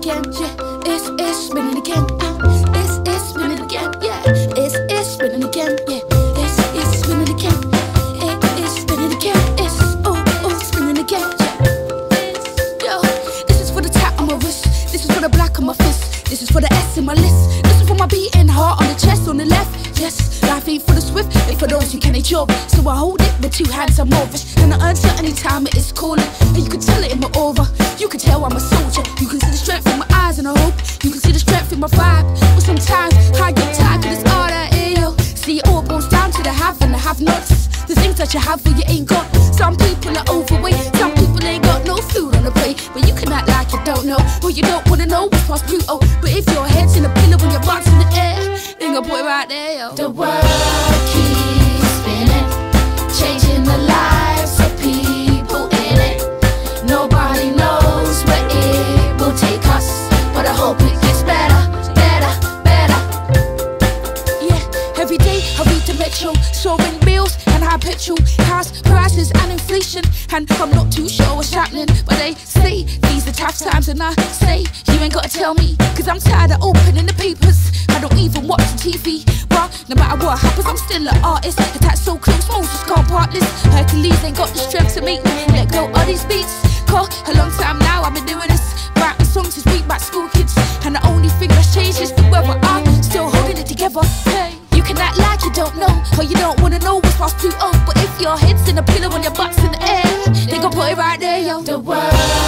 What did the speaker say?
again, yeah. It's spinning again. It's spinning again, yeah. It's spinning again, yeah. It's spinning again. It's spinning again. It's spinning again, yeah. Yo, this is for the tap on my wrist. This is for the black on my fist. This is for the S in my list. This is for my beating heart on the chest on the left. Yes, life ain't for the swift, ain't for those who can't endure it. So I hold it with two hands, I'm over it. And I uncertain time it is calling. And you can tell it in my aura. You can tell I'm a soldier. You can see the strength in my eyes and I hope you can see the strength in my vibe. But sometimes I get tired of this all that yo. See it all boils down to the have and the have-nots. The things that you have but you ain't got. Some people are overweight, some people ain't got no food on the plate. But you can act like you don't know, or you don't wanna know what's past Pluto. But if your head's in a pillow and your butt's in the air, then I put it right there, yo. The world keeps spinning, changing the lives of people in it. Nobody knows where it will take us, but I hope it gets better, better, better. Yeah, every day I read the Metro, soaring bills and high petrol, house prices and inflation. And I'm not too sure what's happening, but they say these are tough times. And I say, you ain't gotta tell me, cause I'm tired of opening the papers. I don't even watch the TV. Well, no matter what happens, I'm still an artist. Attached so close, Moses can't part this. Hercules ain't got the strength to make me let go of these beats. Cause a long time now I've been doing this, writing songs since we back school kids. And the only thing that's changed is the weather. I'm still holding it together. Hey, you can act like you don't know, or you don't wanna know what's past Pluto. But if your head's in a pillow and your butt's in the air, they gon' put it right there, yo. The world